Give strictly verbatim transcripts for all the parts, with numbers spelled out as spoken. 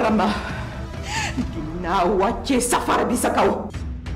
Rama. Ginawa che safara bisa kau.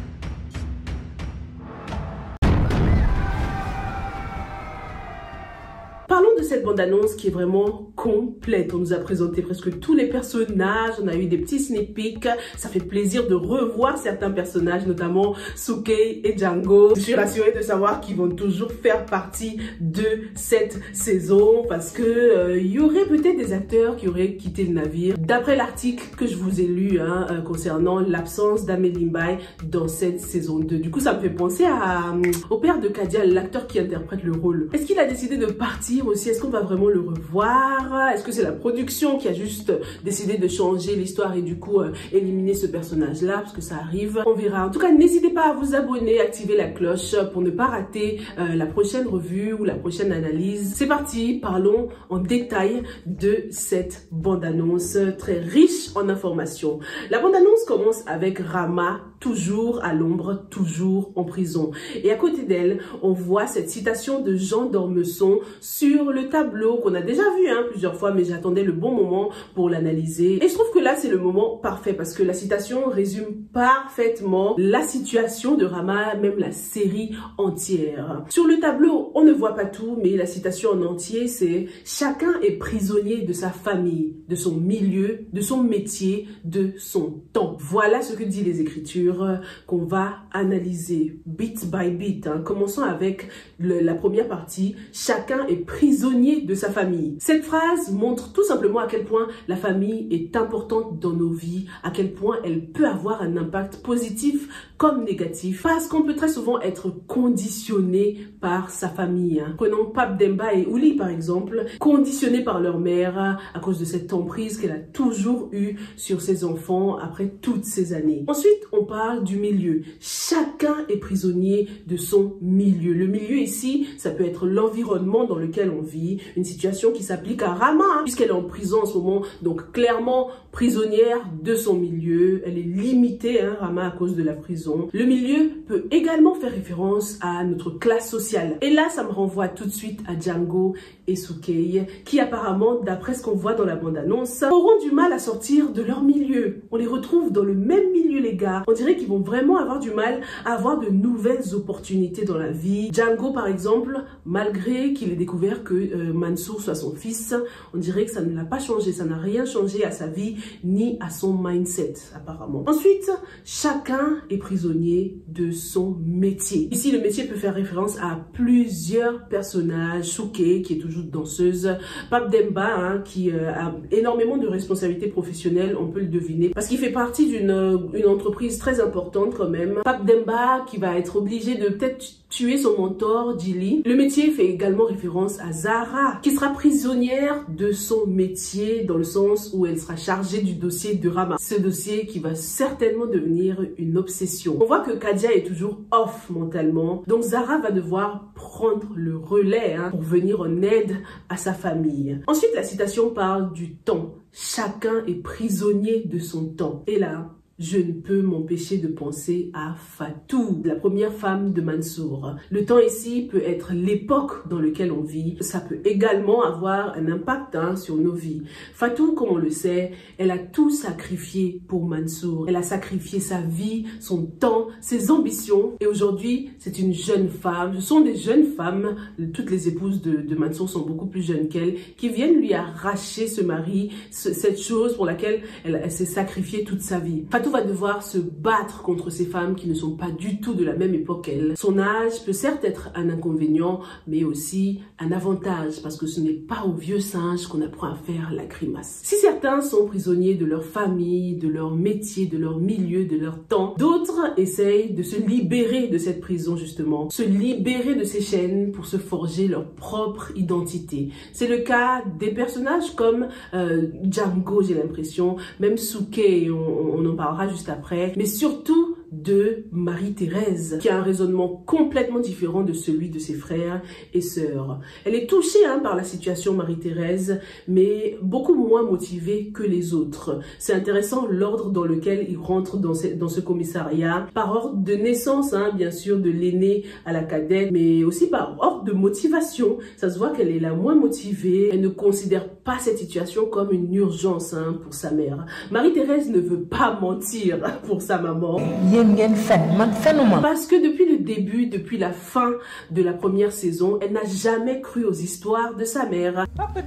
Parlons de cette bande-annonce qui est vraiment complète. On nous a présenté presque tous les personnages, on a eu des petits sneak peeks. Ça fait plaisir de revoir certains personnages, notamment Soo-Kei et Django. Je suis rassurée de savoir qu'ils vont toujours faire partie de cette saison parce que euh, il y aurait peut-être des acteurs qui auraient quitté le navire. D'après l'article que je vous ai lu hein, euh, concernant l'absence d'Amélie Mbaye dans cette saison deux. Du coup, ça me fait penser à, euh, au père de Kadia, l'acteur qui interprète le rôle. Est-ce qu'il a décidé de partir aussi? Est-ce qu'on va vraiment le revoir? Est-ce que c'est la production qui a juste décidé de changer l'histoire et du coup euh, éliminer ce personnage-là? Parce que ça arrive, on verra. En tout cas, n'hésitez pas à vous abonner, activer la cloche pour ne pas rater euh, la prochaine revue ou la prochaine analyse. C'est parti, parlons en détail de cette bande-annonce très riche en informations. La bande-annonce commence avec Rama, toujours à l'ombre, toujours en prison. Et à côté d'elle, on voit cette citation de Jean d'Ormesson sur le tableau qu'on a déjà vu hein, plusieurs fois, mais j'attendais le bon moment pour l'analyser. Et je trouve que là, c'est le moment parfait parce que la citation résume parfaitement la situation de Rama, même la série entière. Sur le tableau, on ne voit pas tout, mais la citation en entier, c'est « Chacun est prisonnier de sa famille, de son milieu, de son métier, de son temps ». Voilà ce que disent les Écritures qu'on va analyser bit by bit. Hein. Commençons avec le, la première partie. Chacun est prisonnier de sa famille. Cette phrase montre tout simplement à quel point la famille est importante dans nos vies, à quel point elle peut avoir un impact positif comme négatif, parce qu'on peut très souvent être conditionné par sa famille. Hein. Prenons Pape Demba et Ouli par exemple, conditionnés par leur mère à cause de cette emprise qu'elle a toujours eue sur ses enfants après toutes ces années. Ensuite, on parle du milieu. Chacun est prisonnier de son milieu. Le milieu ici, ça peut être l'environnement dans lequel on vit, une situation qui s'applique à Rama, hein, puisqu'elle est en prison en ce moment, donc clairement prisonnière de son milieu. Elle est limitée, hein, Rama, à cause de la prison. Le milieu peut également faire référence à notre classe sociale. Et là, ça me renvoie tout de suite à Django et Soo-Kei, qui apparemment, d'après ce qu'on voit dans la bande-annonce, auront du mal à sortir de leur milieu. On les retrouve dans le même milieu, les gars. On dirait qu'ils vont vraiment avoir du mal à avoir de nouvelles opportunités dans la vie. Django, par exemple, malgré qu'il ait découvert que euh, Mansour soit son fils, on dirait que ça ne l'a pas changé. Ça n'a rien changé à sa vie ni à son mindset, apparemment. Ensuite, chacun est prisonnier de son métier. Ici, le métier peut faire référence à plusieurs personnages. Soo-Kei, qui est toujours danseuse. Pape Demba, hein, qui euh, a énormément de responsabilités professionnelles, on peut le deviner, parce qu'il fait partie d'une euh, une entreprise très importante quand même. Pape Demba, qui va être obligé de peut-être tuer son mentor, Djily. Le métier fait également référence à Zahra, qui sera prisonnière de son métier, dans le sens où elle sera chargée du dossier de Rama. Ce dossier qui va certainement devenir une obsession. On voit que Kadia est toujours off mentalement, donc Zahra va devoir prendre le relais hein, pour venir en aide à sa famille. Ensuite, la citation parle du temps. Chacun est prisonnier de son temps. Et là, je ne peux m'empêcher de penser à Fatou, la première femme de Mansour. Le temps ici peut être l'époque dans laquelle on vit. Ça peut également avoir un impact hein, sur nos vies. Fatou, comme on le sait, elle a tout sacrifié pour Mansour. Elle a sacrifié sa vie, son temps, ses ambitions. Et aujourd'hui, c'est une jeune femme. Ce sont des jeunes femmes, toutes les épouses de, de Mansour sont beaucoup plus jeunes qu'elle, qui viennent lui arracher ce mari, ce, cette chose pour laquelle elle, elle s'est sacrifiée toute sa vie. Fatou va devoir se battre contre ces femmes qui ne sont pas du tout de la même époque qu'elle. Son âge peut certes être un inconvénient, mais aussi un avantage, parce que ce n'est pas au vieux singe qu'on apprend à faire la grimace. Si certains sont prisonniers de leur famille, de leur métier, de leur milieu, de leur temps, d'autres essayent de se libérer de cette prison justement, se libérer de ces chaînes pour se forger leur propre identité. C'est le cas des personnages comme euh, Django, j'ai l'impression, même Soo-Kei, on, on en parlera juste après, mais surtout de Marie-Thérèse, qui a un raisonnement complètement différent de celui de ses frères et sœurs. Elle est touchée hein, par la situation Marie-Thérèse, mais beaucoup moins motivée que les autres. C'est intéressant l'ordre dans lequel il rentre dans ce, dans ce commissariat, par ordre de naissance, hein, bien sûr, de l'aînée à la cadette, mais aussi par ordre de motivation. Ça se voit qu'elle est la moins motivée, elle ne considère pas pas cette situation comme une urgence hein, pour sa mère. Marie-Thérèse ne veut pas mentir pour sa maman. Parce que depuis le début, depuis la fin de la première saison, elle n'a jamais cru aux histoires de sa mère.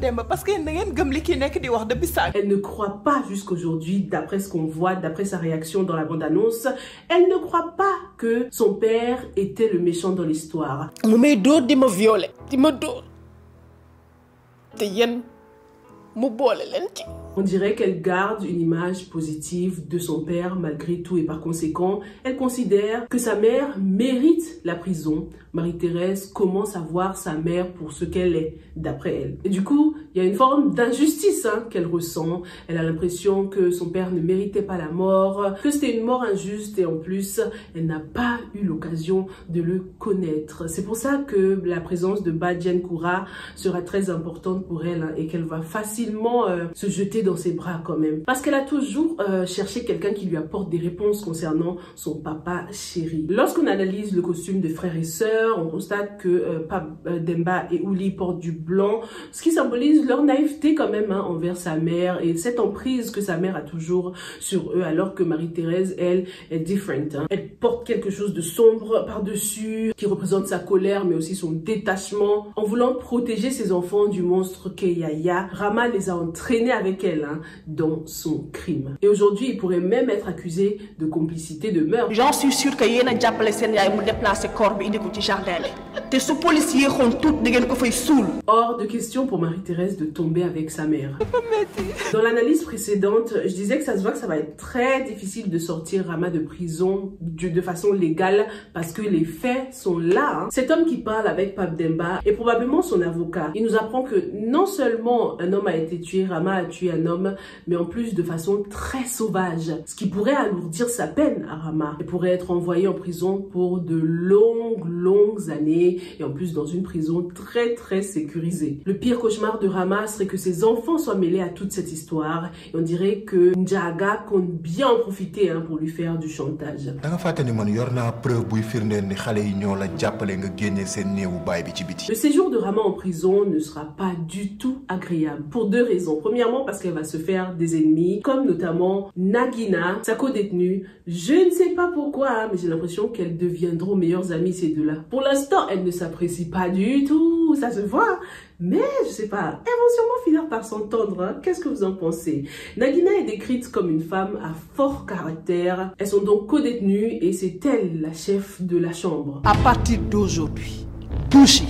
Elle ne croit pas jusqu'aujourd'hui, d'après ce qu'on voit, d'après sa réaction dans la bande-annonce, elle ne croit pas que son père était le méchant dans l'histoire. On dirait qu'elle garde une image positive de son père malgré tout et par conséquent, elle considère que sa mère mérite la prison. Marie-Thérèse commence à voir sa mère pour ce qu'elle est, d'après elle. Et du coup, il y a une forme d'injustice hein, qu'elle ressent. Elle a l'impression que son père ne méritait pas la mort, que c'était une mort injuste et en plus, elle n'a pas eu l'occasion de le connaître. C'est pour ça que la présence de Badiane Koura sera très importante pour elle hein, et qu'elle va facilement euh, se jeter dans ses bras quand même. Parce qu'elle a toujours euh, cherché quelqu'un qui lui apporte des réponses concernant son papa chéri. Lorsqu'on analyse le costume de frères et sœurs, on constate que euh, Pape euh, Demba et Ouli portent du blanc, ce qui symbolise leur naïveté quand même hein, envers sa mère et cette emprise que sa mère a toujours sur eux, alors que Marie-Thérèse, elle, est différente. Hein. Elle porte quelque chose de sombre par-dessus, qui représente sa colère, mais aussi son détachement. En voulant protéger ses enfants du monstre qu'est Yaya, Rama les a entraînés avec elle hein, dans son crime. Et aujourd'hui, il pourrait même être accusé de complicité de meurtre. J'en suis sûre que Yéna Diapale Sen Yaay mu déplacé corps bi indi ko ci jardin te su policier xon tout da ngeen ko fay soul. Hors de question pour Marie-Thérèse de tomber avec sa mère. Dans l'analyse précédente, je disais que ça se voit que ça va être très difficile de sortir Rama de prison de, de façon légale parce que les faits sont là. Hein. Cet homme qui parle avec Pape Demba est probablement son avocat. Il nous apprend que non seulement un homme a été tué, Rama a tué un homme, mais en plus de façon très sauvage. Ce qui pourrait alourdir sa peine à Rama. Il pourrait être envoyé en prison pour de longues, longues années et en plus dans une prison très, très sécurisée. Le pire cauchemar de Rama serait que ses enfants soient mêlés à toute cette histoire et on dirait que Ndiaga compte bien en profiter hein, pour lui faire du chantage. Le séjour de Rama en prison ne sera pas du tout agréable pour deux raisons. Premièrement, parce qu'elle va se faire des ennemis, comme notamment Nagina, sa co-détenue. Je ne sais pas pourquoi, mais j'ai l'impression qu'elles deviendront meilleures amies ces deux-là. Pour l'instant, elles ne s'apprécient pas du tout, ça se voit. Mais je sais pas, elles vont sûrement finir par s'entendre. Hein? Qu'est-ce que vous en pensez? Nagina est décrite comme une femme à fort caractère. Elles sont donc co-détenues et c'est elle la chef de la chambre. À partir d'aujourd'hui, Douchi.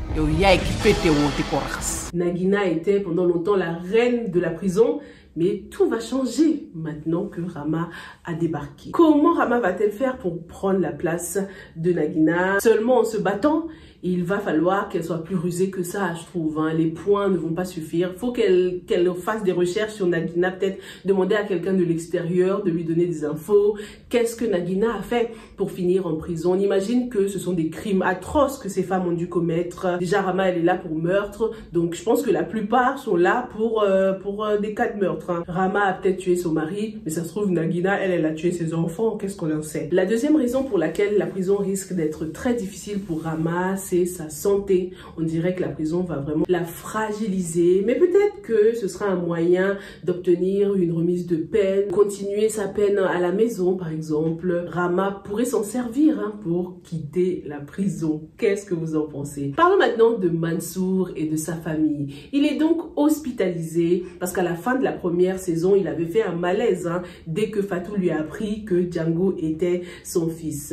Nagina était pendant longtemps la reine de la prison, mais tout va changer maintenant que Rama a débarqué. Comment Rama va-t-elle faire pour prendre la place de Nagina? Seulement en se battant? Il va falloir qu'elle soit plus rusée que ça, je trouve. Hein. Les points ne vont pas suffire. Il faut qu'elle qu'elle fasse des recherches sur Nagina, peut-être demander à quelqu'un de l'extérieur de lui donner des infos. Qu'est-ce que Nagina a fait pour finir en prison? On imagine que ce sont des crimes atroces que ces femmes ont dû commettre. Déjà, Rama, elle est là pour meurtre. Donc, je pense que la plupart sont là pour, euh, pour euh, des cas de meurtre. Hein. Rama a peut-être tué son mari, mais ça se trouve, Nagina, elle, elle a tué ses enfants. Qu'est-ce qu'on en sait? La deuxième raison pour laquelle la prison risque d'être très difficile pour Rama, c'est sa santé. On dirait que la prison va vraiment la fragiliser, mais peut-être que ce sera un moyen d'obtenir une remise de peine, continuer sa peine à la maison par exemple. Rama pourrait s'en servir hein, pour quitter la prison. Qu'est-ce que vous en pensez? Parlons maintenant de Mansour et de sa famille. Il est donc hospitalisé parce qu'à la fin de la première saison, il avait fait un malaise hein, dès que Fatou lui a appris que Django était son fils.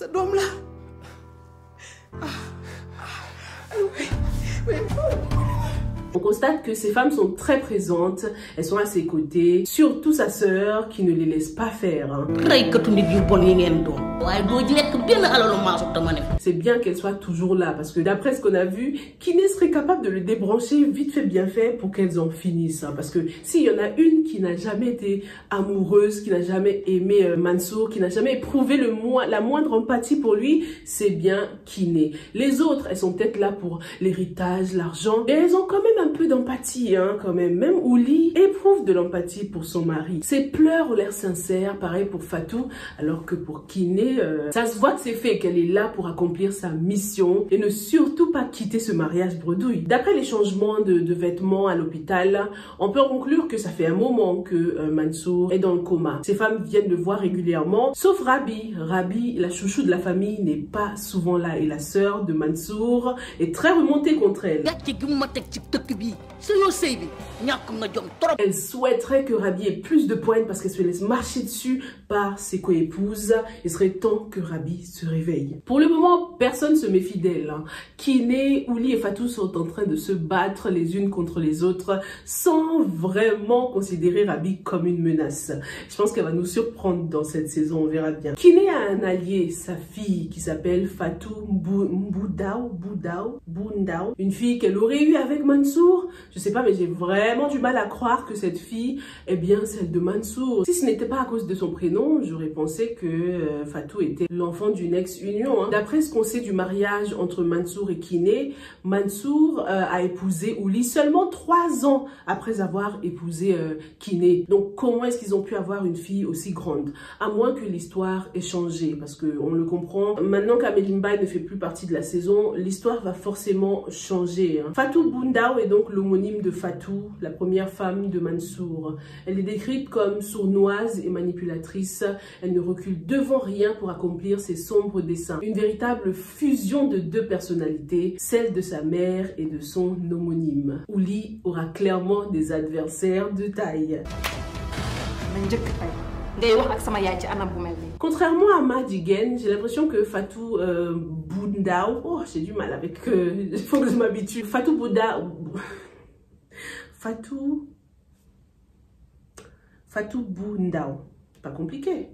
On constate que ces femmes sont très présentes, elles sont à ses côtés, surtout sa sœur qui ne les laisse pas faire. Hein. C'est bien qu'elle soit toujours là parce que d'après ce qu'on a vu, Kiné serait capable de le débrancher vite fait bien fait pour qu'elles en finissent. Hein. Parce que s'il y en a une qui n'a jamais été amoureuse, qui n'a jamais aimé euh, Mansour, qui n'a jamais éprouvé le mo la moindre empathie pour lui, c'est bien Kiné. Les autres, elles sont peut-être là pour l'héritage, l'argent, et elles ont quand même un peu d'empathie hein, quand même. Même Ouli éprouve de l'empathie pour son mari. Ses pleurs ont l'air sincères, pareil pour Fatou, alors que pour Kiné, euh, ça se voit que c'est fait, qu'elle est là pour accomplir sa mission et ne surtout pas quitter ce mariage bredouille. D'après les changements de, de vêtements à l'hôpital, on peut conclure que ça fait un moment que euh, Mansour est dans le coma. Ses femmes viennent le voir régulièrement, sauf Rabi. Rabi, la chouchou de la famille, n'est pas souvent là et la sœur de Mansour est très remontée contre elle. Elle souhaiterait que Rabi ait plus de poigne parce qu'elle se laisse marcher dessus par ses coépouses. Il serait temps que Rabi se réveille. Pour le moment, personne ne se méfie d'elle. Hein. Kiné, Ouli et Fatou sont en train de se battre les unes contre les autres sans vraiment considérer Rabi comme une menace. Je pense qu'elle va nous surprendre dans cette saison, on verra bien. Kiné a un allié, sa fille, qui s'appelle Fatou Mboudao, Boudao, Boundao, une fille qu'elle aurait eue avec Mansour. Je sais pas, mais j'ai vraiment du mal à croire que cette fille est bien celle de Mansour. Si ce n'était pas à cause de son prénom, j'aurais pensé que euh, Fatou était l'enfant d'une ex-union. Hein. D'après ce qu'on sait du mariage entre Mansour et Kiné, Mansour euh, a épousé Ouli seulement trois ans après avoir épousé euh, Kiné. Donc comment est-ce qu'ils ont pu avoir une fille aussi grande? À moins que l'histoire ait changé, parce qu'on le comprend. Maintenant qu'Amélie Mbaye ne fait plus partie de la saison, l'histoire va forcément changer. Hein. Fatou Boundao est donc l'homonyme de Fatou, la première femme de Mansour. Elle est décrite comme sournoise et manipulatrice. Elle ne recule devant rien pour accomplir ses sombres desseins. Une véritable fusion de deux personnalités, celle de sa mère et de son homonyme. Ouli aura clairement des adversaires de taille. Contrairement à Madigen, j'ai l'impression que Fatou euh, Boundao, oh j'ai du mal avec, euh, il faut que je m'habitue. Fatou Boundao, Fatou, Fatou Boundao, pas compliqué.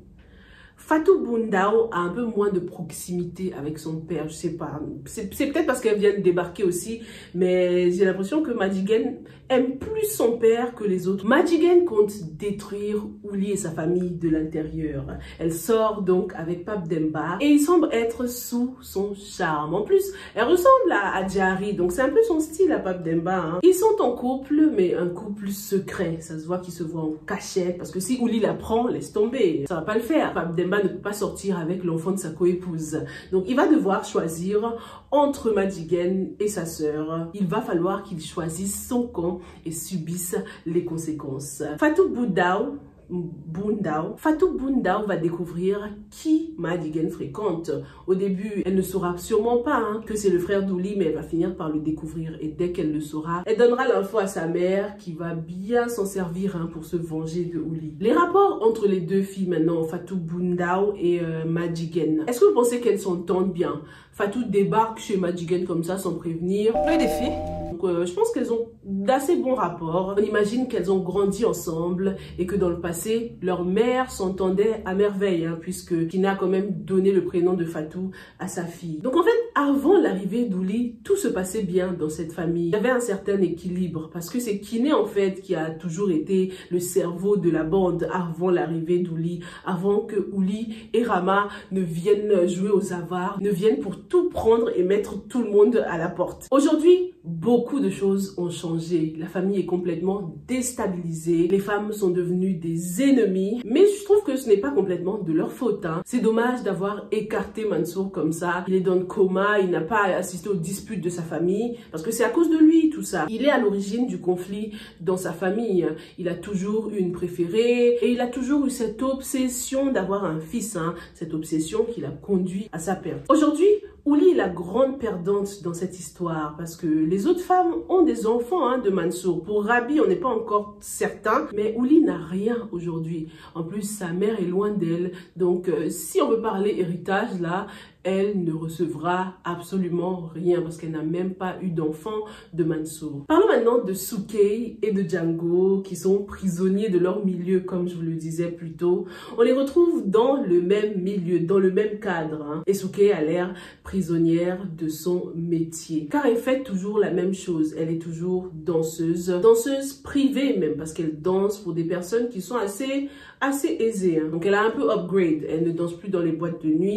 Fatou Boundao a un peu moins de proximité avec son père, je sais pas. C'est peut-être parce qu'elle vient de débarquer aussi, mais j'ai l'impression que Madigen aime plus son père que les autres. Madigen compte détruire Ouli et sa famille de l'intérieur. Elle sort donc avec Pape Demba et il semble être sous son charme. En plus, elle ressemble à, à Djari, donc c'est un peu son style à Pape Demba. Hein. Ils sont en couple, mais un couple secret. Ça se voit qu'ils se voient en cachette, parce que si Ouli la prend, laisse tomber. Ça va pas le faire. Pape Demba ne peut pas sortir avec l'enfant de sa coépouse. Donc il va devoir choisir entre Madigen et sa sœur. Il va falloir qu'il choisisse son camp et subisse les conséquences. Fatou Boundao Boundao. Fatou Boundao va découvrir qui Madigen fréquente. Au début, elle ne saura sûrement pas hein, que c'est le frère d'Ouli, mais elle va finir par le découvrir. Et dès qu'elle le saura, elle donnera l'info à sa mère qui va bien s'en servir hein, pour se venger de Ouli. Les rapports entre les deux filles maintenant, Fatou Boundao et euh, Madigen. Est-ce que vous pensez qu'elles s'entendent bien? Fatou débarque chez Madigen comme ça sans prévenir. Oui, des filles. Donc, euh, je pense qu'elles ont d'assez bons rapports. On imagine qu'elles ont grandi ensemble et que dans le passé, leur mère s'entendait à merveille, hein, puisque Kina a quand même donné le prénom de Fatou à sa fille. Donc en fait, avant l'arrivée d'Ouli, tout se passait bien dans cette famille. Il y avait un certain équilibre parce que c'est Kiné en fait qui a toujours été le cerveau de la bande avant l'arrivée d'Ouli, avant que Ouli et Rama ne viennent jouer aux avares, ne viennent pour tout prendre et mettre tout le monde à la porte. Aujourd'hui, beaucoup de choses ont changé. La famille est complètement déstabilisée. Les femmes sont devenues des ennemis. Mais je trouve que ce n'est pas complètement de leur faute. Hein. C'est dommage d'avoir écarté Mansour comme ça. Il est dans le coma, il n'a pas assisté aux disputes de sa famille. Parce que c'est à cause de lui tout ça. Il est à l'origine du conflit dans sa famille. Il a toujours eu une préférée. Et il a toujours eu cette obsession d'avoir un fils. Hein. Cette obsession qui l'a conduit à sa perte. Aujourd'hui, Ouli est la grande perdante dans cette histoire parce que les autres femmes ont des enfants hein, de Mansour. Pour Rabi, on n'est pas encore certain, mais Ouli n'a rien aujourd'hui. En plus, sa mère est loin d'elle. Donc, euh, si on veut parler héritage, là, elle ne recevra absolument rien parce qu'elle n'a même pas eu d'enfant de Mansour. Parlons maintenant de Soukey et de Django qui sont prisonniers de leur milieu, comme je vous le disais plus tôt. On les retrouve dans le même milieu, dans le même cadre. Hein. Et Soukey a l'air prisonnière de son métier. Car elle fait toujours la même chose. Elle est toujours danseuse. Danseuse privée même parce qu'elle danse pour des personnes qui sont assez, assez aisées. Hein. Donc elle a un peu upgrade. Elle ne danse plus dans les boîtes de nuit.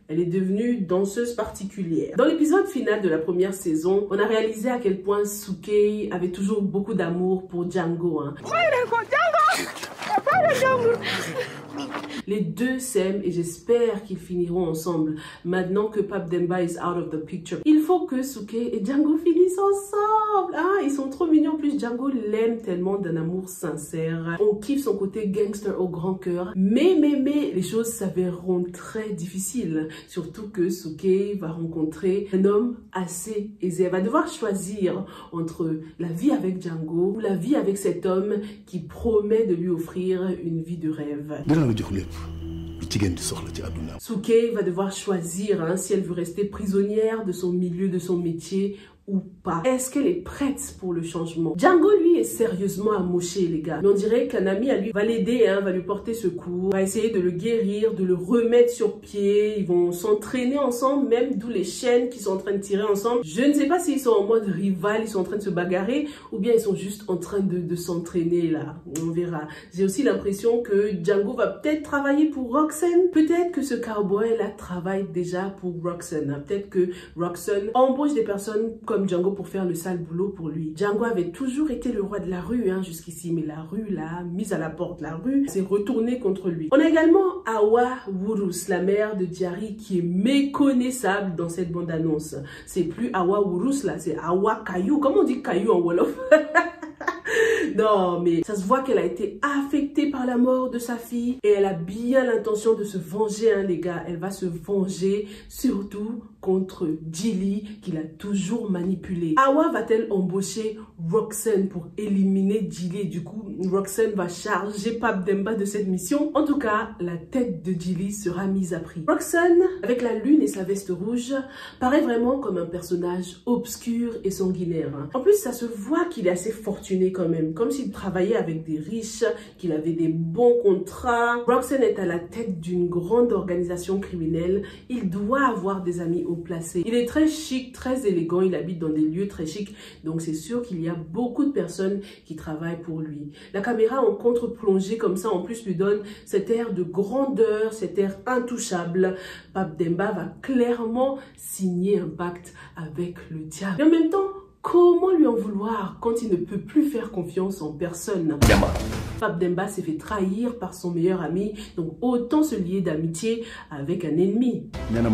Elle est devenue danseuse particulière. Dans l'épisode final de la première saison, on a réalisé à quel point Soo-Kei avait toujours beaucoup d'amour pour Django. Hein. Les deux s'aiment et j'espère qu'ils finiront ensemble maintenant que Pap Demba is out of the picture. Il faut que Soo-Kei et Django finissent ensemble. Ah, ils sont trop mignons. En plus, Django l'aime tellement d'un amour sincère. On kiffe son côté gangster au grand cœur. Mais, mais, mais, les choses s'avéreront très difficiles. Surtout que Soo-Kei va rencontrer un homme assez aisé. Elle va devoir choisir entre la vie avec Django ou la vie avec cet homme qui promet de lui offrir une vie de rêve. Soo-Kei va devoir choisir hein, si elle veut rester prisonnière de son milieu, de son métier ou pas. Est-ce qu'elle est prête pour le changement? Django, lui, est sérieusement amoché, les gars. Mais on dirait qu'un ami à lui va l'aider, hein, va lui porter secours, va essayer de le guérir, de le remettre sur pied. Ils vont s'entraîner ensemble, même d'où les chaînes qu'ils sont en train de tirer ensemble. Je ne sais pas s'ils sont en mode rival, ils sont en train de se bagarrer, ou bien ils sont juste en train de, de s'entraîner, là. On verra. J'ai aussi l'impression que Django va peut-être travailler pour Roxanne. Peut-être que ce cowboy-là travaille déjà pour Roxanne. Hein. Peut-être que Roxanne embauche des personnes comme comme Django pour faire le sale boulot pour lui. Django avait toujours été le roi de la rue hein, jusqu'ici, mais la rue l'a mise à la porte. La rue s'est retournée contre lui. On a également Awa Wurus, la mère de Diary, qui est méconnaissable dans cette bande-annonce. C'est plus Awa Wurus là, c'est Awa Kayou. Comment on dit Kayou en Wolof? Non, mais ça se voit qu'elle a été affectée par la mort de sa fille et elle a bien l'intention de se venger, hein, les gars. Elle va se venger surtout contre Jilly, qu'il a toujours manipulé. Awa va-t-elle embaucher Roxanne pour éliminer Jilly? Du coup, Roxanne va charger Pap Demba de cette mission. En tout cas, la tête de Jilly sera mise à prix. Roxanne, avec la lune et sa veste rouge, paraît vraiment comme un personnage obscur et sanguinaire. Hein. En plus, ça se voit qu'il est assez fortuné quand même. Comme s'il travaillait avec des riches, qu'il avait des bons contrats. Roxanne est à la tête d'une grande organisation criminelle. Il doit avoir des amis haut placés. Il est très chic, très élégant. Il habite dans des lieux très chics. Donc c'est sûr qu'il y a beaucoup de personnes qui travaillent pour lui. La caméra en contre-plongée comme ça, en plus, lui donne cet air de grandeur, cet air intouchable. Pap Demba va clairement signer un pacte avec le diable. Et en même temps, comment lui en vouloir quand il ne peut plus faire confiance en personne? Pap Demba s'est fait trahir par son meilleur ami, donc autant se lier d'amitié avec un ennemi.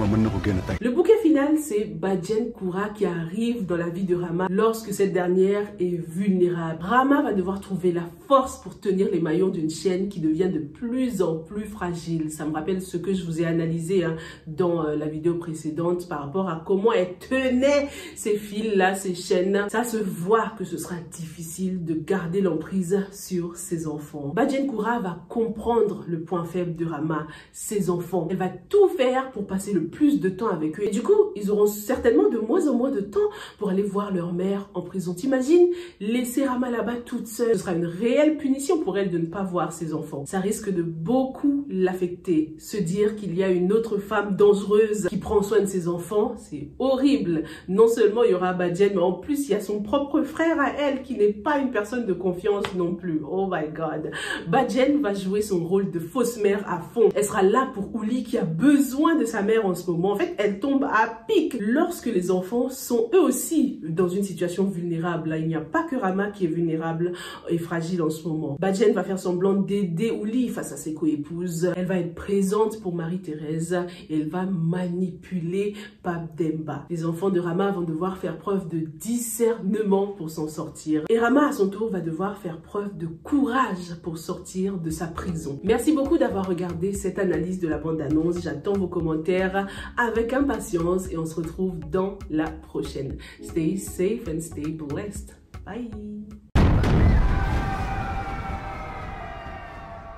Le bouquet final, c'est Badiane Koura qui arrive dans la vie de Rama lorsque cette dernière est vulnérable. Rama va devoir trouver la force pour tenir les maillons d'une chaîne qui devient de plus en plus fragile. Ça me rappelle ce que je vous ai analysé hein, dans euh, la vidéo précédente par rapport à comment elle tenait ces fils-là, ces chaînes. Ça se voit que ce sera difficile de garder l'emprise sur ses enfants. Badiane Koura va comprendre le point faible de Rama, ses enfants. Elle va tout faire pour passer le plus de temps avec eux. Et du coup, ils auront certainement de moins en moins de temps pour aller voir leur mère en prison. T'imagines laisser Rama là-bas toute seule? Ce sera une réelle punition pour elle de ne pas voir ses enfants. Ça risque de beaucoup l'affecter. Se dire qu'il y a une autre femme dangereuse qui prend soin de ses enfants, c'est horrible. Non seulement il y aura Badiane, mais en plus il y a son propre frère à elle qui n'est pas une personne de confiance non plus. Oh my god. Badiane va jouer son rôle de fausse mère à fond. Elle sera là pour Ouli qui a besoin de sa mère en ce moment. En fait, elle tombe à pic lorsque les enfants sont eux aussi dans une situation vulnérable. Là, il n'y a pas que Rama qui est vulnérable et fragile en ce moment. Badiane va faire semblant d'aider Ouli face à ses coépouses. Elle va être présente pour Marie-Thérèse et elle va manipuler Pap Demba. Les enfants de Rama vont devoir faire preuve de discernement pour s'en sortir. Et Rama, à son tour, va devoir faire preuve de courage pour sortir de sa prison. Merci beaucoup d'avoir regardé cette analyse de la bande-annonce. J'attends vos commentaires avec impatience et on se retrouve dans la prochaine. Stay safe and stay blessed. Bye!